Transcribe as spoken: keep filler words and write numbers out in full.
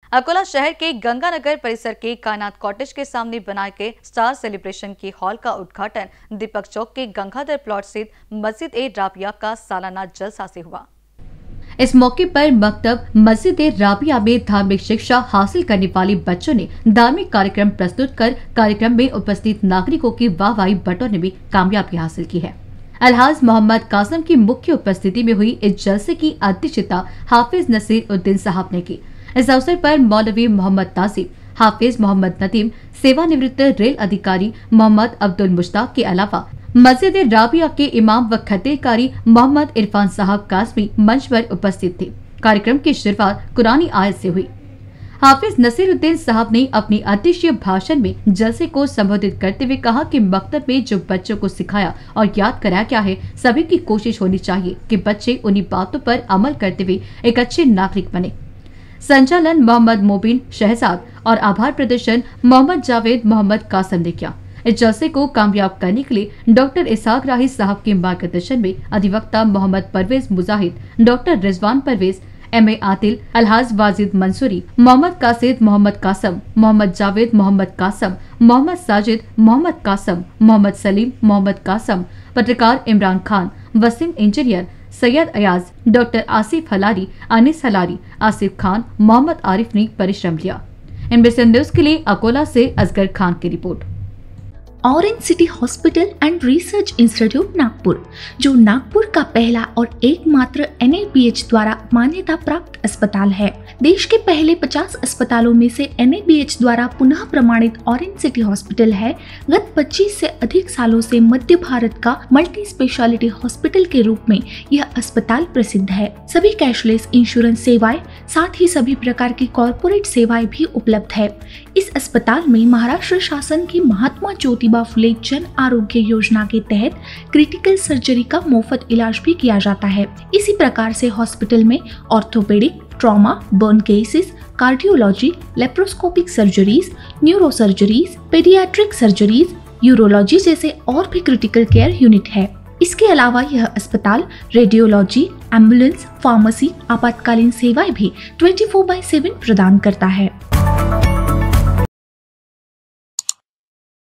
अकोला शहर के गंगानगर परिसर के कायनात कॉटेज के सामने बनाए गए स्टार सेलिब्रेशन के हॉल का उद्घाटन दीपक चौक के गंगाधर प्लॉट स्थित मस्जिद ए राबिया का सालाना जलसा से हुआ। इस मौके पर मकतब मस्जिद ए राबिया में धार्मिक शिक्षा हासिल करने वाले बच्चों ने धार्मिक कार्यक्रम प्रस्तुत कर कार्यक्रम में उपस्थित नागरिकों की वाहवाही बटोरने में कामयाबी हासिल की है। अलहाज मोहम्मद कासम की मुख्य उपस्थिति में हुई इस जलसे की अध्यक्षता हाफिज नसीर उद्दीन साहब ने की। इस अवसर पर मौलवी मोहम्मद तासिब, हाफिज मोहम्मद नदीम, सेवानिवृत्त रेल अधिकारी मोहम्मद अब्दुल मुश्ताक के अलावा मस्जिद राबिया के इमाम व खतीब मोहम्मद इरफान साहब कासमी मंच पर उपस्थित थे। कार्यक्रम की शुरुआत कुरानी आयत से हुई। हाफिज नसीरुद्दीन साहब ने अपनी अध्यक्षीय भाषण में जलसे को संबोधित करते हुए कहा कि मकतब में जो बच्चों को सिखाया और याद कराया गया है, सभी की कोशिश होनी चाहिए कि बच्चे उन्हीं बातों पर अमल करते हुए एक अच्छे नागरिक बने। संचालन मोहम्मद मोबिन शहजाद और आभार प्रदर्शन मोहम्मद जावेद मोहम्मद कासम ने किया। इस जलसे को कामयाब करने के लिए डॉक्टर इसाक राही साहब के मार्गदर्शन में अधिवक्ता Mohammed Parvez Mujahid, doctor Rizwan Parvez, M A Atil, Alhaj Wajid Mansuri, Mohammed Kasid Mohammed Kasam, Mohammed Javed Mohammed Kasam, Mohammed Sajid Mohammed Kasam, Mohammed Salim Mohammed Kasam, पत्रकार इमरान खान, वसीम इंजीनियर, सैयद अयाज, डॉक्टर आसिफ हलारी, अनिस हलारी, आसिफ खान, मोहम्मद आरिफ ने परिश्रम लिया। एनबीसी न्यूज के लिए अकोला से असगर खान की report. Orange city hospital and research institute Nagpur, जो नागपुर का पहला और एकमात्र एन ए बी एच द्वारा मान्यता प्राप्त अस्पताल है। देश के पहले पचास अस्पतालों में से एन ए बी एच द्वारा पुनः प्रमाणित ऑरेंज सिटी हॉस्पिटल है। गत पच्चीस से अधिक सालों से मध्य भारत का मल्टी स्पेशलिटी हॉस्पिटल के रूप में यह अस्पताल प्रसिद्ध है। सभी कैशलेस इंश्योरेंस सेवाएं, साथ ही सभी प्रकार की कॉर्पोरेट सेवाएं भी उपलब्ध है। इस अस्पताल में महाराष्ट्र शासन की महात्मा ज्योतिबा फुले जन आरोग्य योजना के तहत क्रिटिकल सर्जरी का मुफ्त इलाज भी किया जाता है। इसी प्रकार से हॉस्पिटल में orthopaedic, trauma, burn cases, cardiology, laparoscopic surgeries, neuro surgeries, paediatric surgeries, urology जैसे और भी क्रिटिकल केयर यूनिट है। इसके अलावा यह अस्पताल रेडियोलॉजी, एम्बुलेंस, फार्मेसी, आपातकालीन सेवाएं भी चौबीस बाई सात प्रदान करता है।